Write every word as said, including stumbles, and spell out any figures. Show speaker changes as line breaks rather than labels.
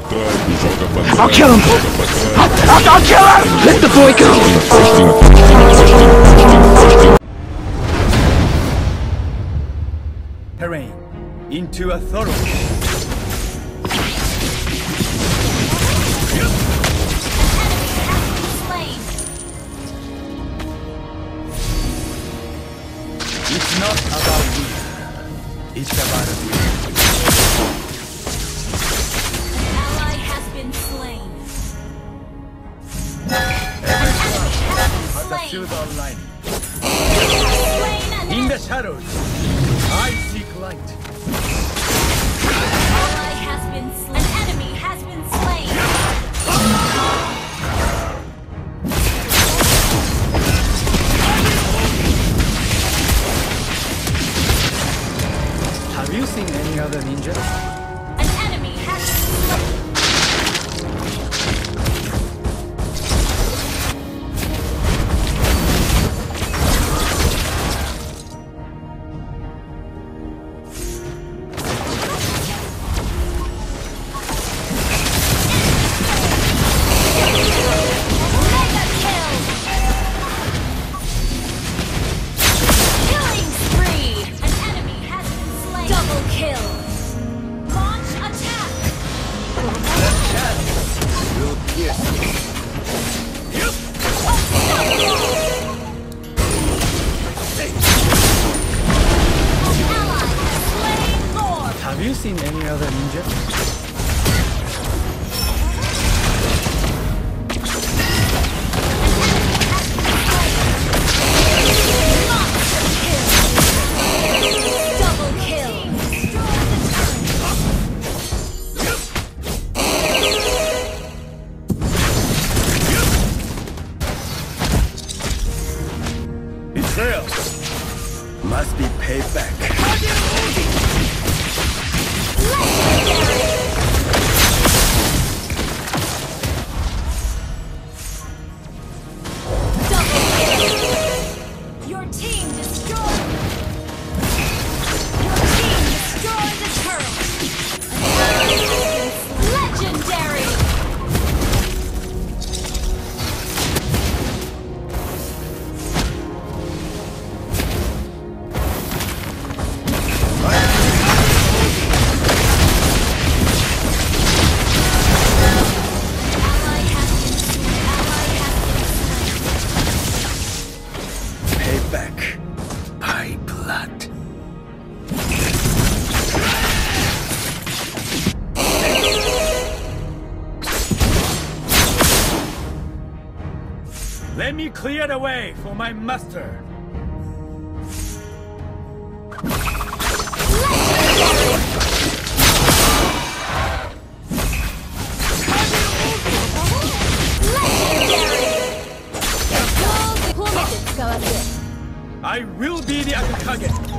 I'll kill him! I'll, I'll, I'll kill him! Let the boy go!
Terrain into a thoroughfare. It's not about me. It's about you.
An ally has been slain.
Everyone has a
Slain.
silver lining.
Slain an
In the shadows, I seek light.
ally has been slain. An enemy has been slain.
Have you seen any other ninja?
An enemy has been slain. Mega kill. Killing spree. An enemy has been slain. Double kill. Launch attack.
Will pierce you.
Ally has slain Lord.
Have you seen any other ninja?
Monster kill. Double kill.
Betrayal must be paid back.
Legendary. Double kill. Your team destroyed. Your team destroyed the turret. Legendary. Ally has been slain. Ally has been slain.
Pay back by blood. Let me clear the way for my master. I will be the Akakage.